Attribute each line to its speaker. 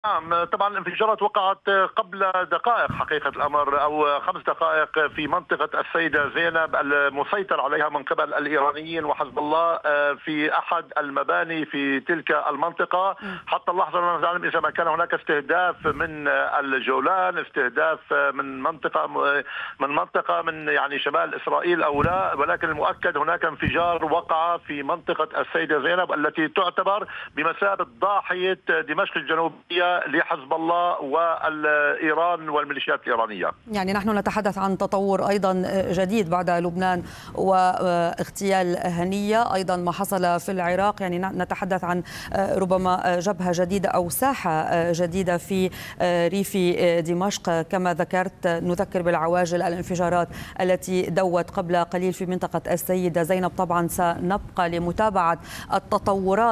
Speaker 1: نعم، طبعا الانفجارات وقعت قبل دقائق حقيقة الأمر أو 5 دقائق في منطقة السيدة زينب المسيطر عليها من قبل الإيرانيين وحزب الله في أحد المباني في تلك المنطقة. حتى اللحظة لا نعلم إذا ما كان هناك استهداف من الجولان، استهداف من منطقة من يعني شمال إسرائيل أو لا، ولكن المؤكد هناك انفجار وقع في منطقة السيدة زينب التي تعتبر بمثابة ضاحية دمشق الجنوبية لحزب الله والإيران والميليشيات الإيرانية.
Speaker 2: يعني نحن نتحدث عن تطور أيضا جديد بعد لبنان واغتيال هنية، أيضا ما حصل في العراق، يعني نتحدث عن ربما جبهة جديدة أو ساحة جديدة في ريف دمشق. كما ذكرت نذكر بالعواجل الانفجارات التي دوت قبل قليل في منطقة السيدة زينب. طبعا سنبقى لمتابعة التطورات.